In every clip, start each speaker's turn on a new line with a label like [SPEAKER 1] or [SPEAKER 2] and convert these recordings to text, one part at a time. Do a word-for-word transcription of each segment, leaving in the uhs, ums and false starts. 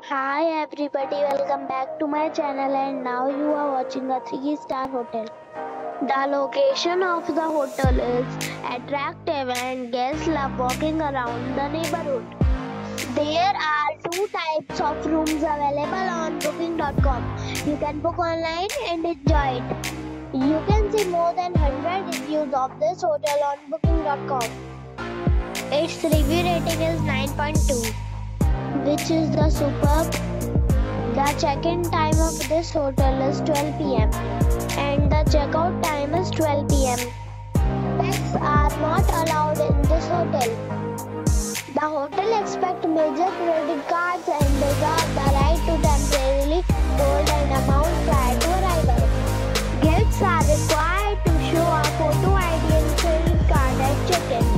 [SPEAKER 1] Hi everybody, welcome back to my channel, and now you are watching a three star hotel. The location of the hotel is attractive and guests love walking around the neighborhood. There are two types of rooms available on booking dot com. You can book online and enjoy it. You can see more than one hundred reviews of this hotel on booking dot com. Its review rating is nine point two, which is the superb. The check-in time of this hotel is twelve p m and the check-out time is twelve p m Pets are not allowed in this hotel. The hotel accepts major credit cards and reserves the right to temporarily hold an amount prior to arrival. Guests are required to show a photo I D and credit card at check-in.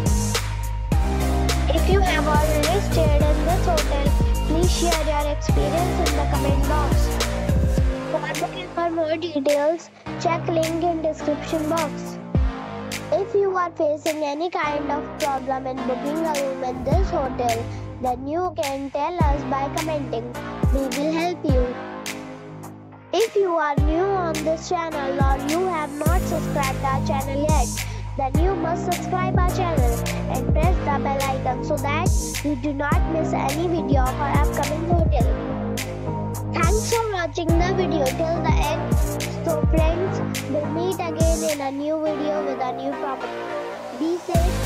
[SPEAKER 1] If you have already stayed in this hotel, please share your experience in the comment box. For booking for more details, check link in description box. If you are facing any kind of problem in booking a room in this hotel, then you can tell us by commenting. We will help you. If you are new on this channel or you have not subscribed our channel yet, then you must subscribe our channel and press the bell icon so that you do not miss any video of our upcoming hotel. Thanks for watching the video till the end. So friends, we'll meet again in a new video with a new property. Be safe.